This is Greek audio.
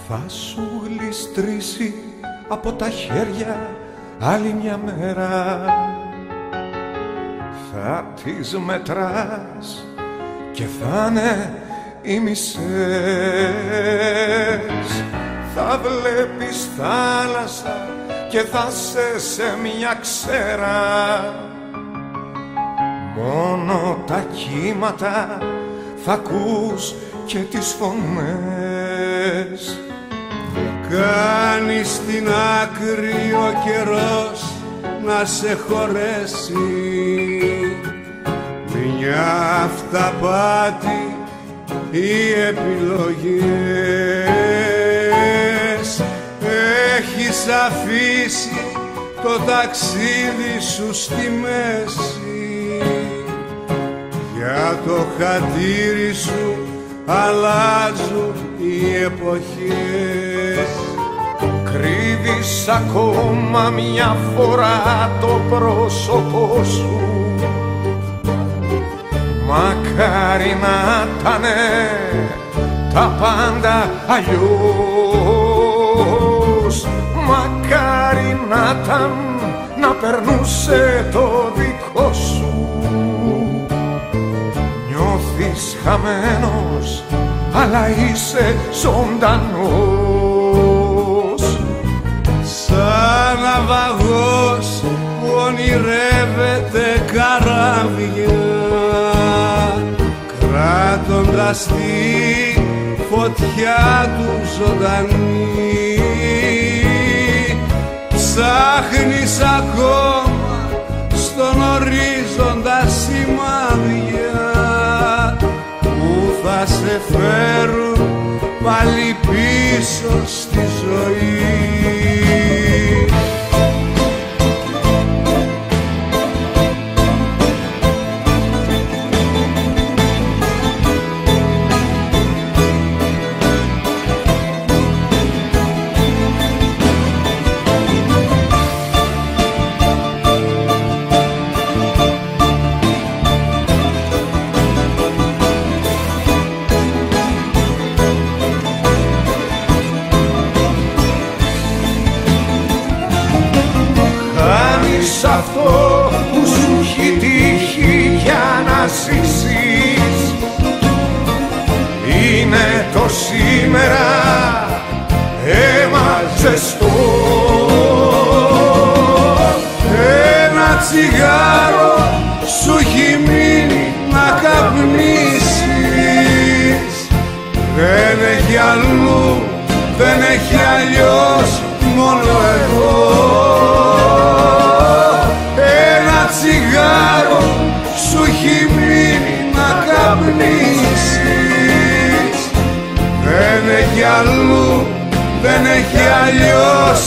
Θα σου γλιστρήσει από τα χέρια άλλη μια μέρα. Θα τις μετράς και θα είναι οι μισές. Θα βλέπεις θάλασσα και θα σε μια ξέρα. Μόνο τα κύματα θα ακούς και τις φωνές. Κάνει στην άκρη ο καιρός να σε χωρέσει. Μια αυταπάτη οι επιλογές. Έχεις αφήσει το ταξίδι σου στη μέση. Για το χατήρι σου αλλάζουν οι εποχές. Κρύβεις ακόμα μια φορά το πρόσωπό σου. Μακάρι να ήτανε τα πάντα αλλιώς. Μακάρι να ήταν να περνούσε το δικό σου. Νιώθεις χαμένος αλλά είσαι ζωντανός. Σαν ναυαγός που ονειρεύεται καράβια, κράτοντας τη φωτιά του ζωντανή. Ψάχνεις ακόμα στον ορίζοντα σημάδια που θα σε φέρουν πάλι πίσω στη ζωή. Αυτό που σου έχει τύχει για να ζήσεις είναι το σήμερα αίμα ζεστό. Ένα τσιγάρο σου έχει μείνει να καπνίσεις. Δεν έχει αλλού, δεν έχει αλλιώς, μόνο εγώ. Τσιγάρο σου έχει μείνει να καπνίσεις. Δεν έχει αλλού, δεν έχει αλλιώς,